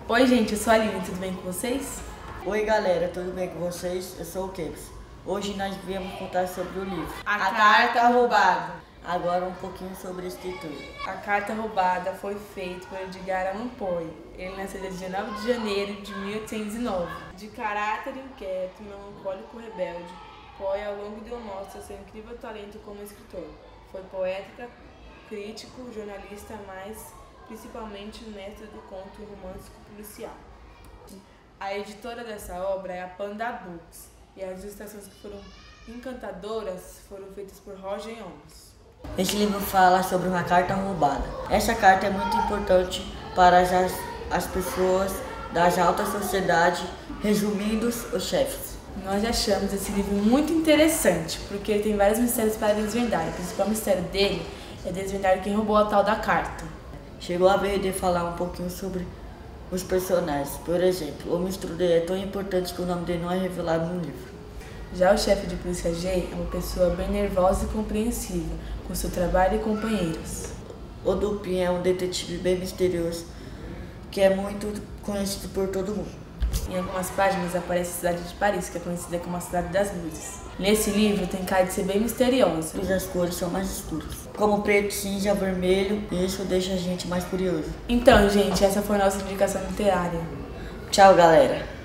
Oi gente, eu sou a Aline, tudo bem com vocês? Oi galera, tudo bem com vocês? Eu sou o Kebs. Hoje nós viemos contar sobre o livro A Carta Roubada. Agora um pouquinho sobre a escritura. A Carta Roubada foi feita por Edgar Allan Poe. Ele nasceu dia 19 de janeiro de 1809. De caráter inquieto, melancólico, rebelde, Poe ao longo demonstrou seu incrível talento como escritor. Foi poeta, crítico, jornalista, mas principalmente mestre do conto romântico policial. A editora dessa obra é a Panda Books e as ilustrações que foram encantadoras foram feitas por Roger Holmes. Esse livro fala sobre uma carta roubada. Essa carta é muito importante para as pessoas da alta sociedade, resumindo os chefes. Nós achamos esse livro muito interessante, porque ele tem vários mistérios para desvendar. O principal mistério dele é desvendar quem roubou a tal da carta. Chegou a vez de falar um pouquinho sobre os personagens. Por exemplo, o Mr. D é tão importante que o nome dele não é revelado no livro. Já o chefe de polícia G é uma pessoa bem nervosa e compreensiva, com seu trabalho e companheiros. O Dupin é um detetive bem misterioso, que é muito conhecido por todo mundo. Em algumas páginas aparece a cidade de Paris, que é conhecida como a Cidade das Luzes. Nesse livro tem cara de ser bem misteriosa. As cores são mais escuras, como preto, cinza, vermelho, e isso deixa a gente mais curioso. Então, gente, essa foi a nossa indicação literária. Tchau, galera!